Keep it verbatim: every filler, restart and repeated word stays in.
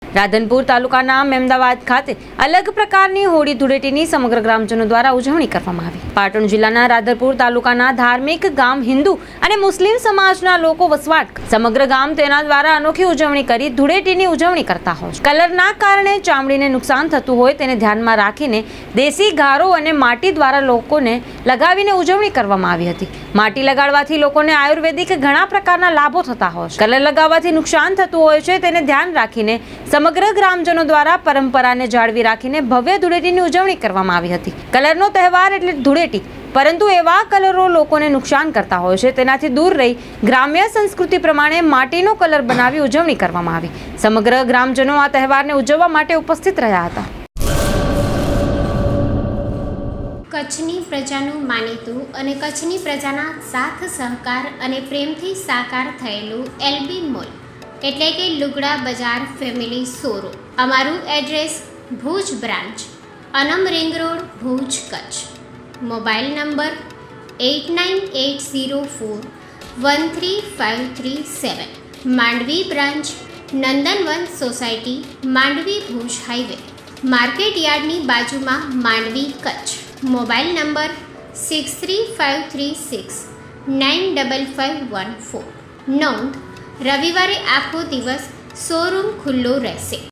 રાધનપુર તાલુકાના મેમદાવાદ ખાતે અલગ પ્રકારની હોળી ધૂળેટીની સમગ્ર ગ્રામજનો દ્વારા ઉજવણી કરવામાં આવી। પાટણ જિલ્લાના રાધનપુર તાલુકાના ધાર્મિક ગામ હિન્દુ અને મુસ્લિમ સમાજના લોકો વસવાટ સમગ્ર ગામ તેના દ્વારા અનોખી ઉજવણી કરી ધૂળેટીની ઉજવણી કરતા હોય છે। કલરના કારણે ચામડીને નુકસાન થતું હોય તેને ધ્યાનમાં રાખીને દેશી ગારો અને માટી દ્વારા લોકોને લગાવીને ઉજવણી કરવામાં આવી હતી। માટી લગાડવાથી લોકોને આયુર્વેદિક ઘણા પ્રકારના લાભો થતા હોય છે। કલર લગાવવાથી નુકસાન થતું હોય છે તેને ધ્યાન રાખીને સમગ્ર ગ્રામજનો દ્વારા પરંપરાને જાળવી રાખીને ભવ્ય ધૂળેટીની ઉજવણી કરવામાં આવી હતી। કલરનો તહેવાર એટલે ધૂળેટી, પરંતુ એવા કલરો લોકોને નુકસાન કરતા હોય છે તેનાથી દૂર રહી ગ્રામ્ય સંસ્કૃતિ પ્રમાણે માટીનો કલર બનાવી ઉજવણી કરવામાં આવી। સમગ્ર ગ્રામજનો આ તહેવારને ઉજવવા માટે ઉપસ્થિત રહ્યા હતા। કચ્છની પ્રજાનું માનીતું અને કચ્છની પ્રજાના સાથ સહકાર અને પ્રેમથી સાકાર થયેલું એલબી મોલ એટલે કે લુગડા બજાર ફેમિલી શોરૂમ। અમારું address Bhuj branch, Anam ring road, Bhuj, Kutch. Mobile number eight nine eight zero four one three five three seven. Mandvi branch, Nandanvan society, Mandvi, Bhuj highway, market યાર્ડની બાજુમાં, Mandvi, Kutch. Mobile number six three five three six nine double five one four. નોંધ: રવિવારે આખો દિવસ showroom ખુલ્લો રહેશે।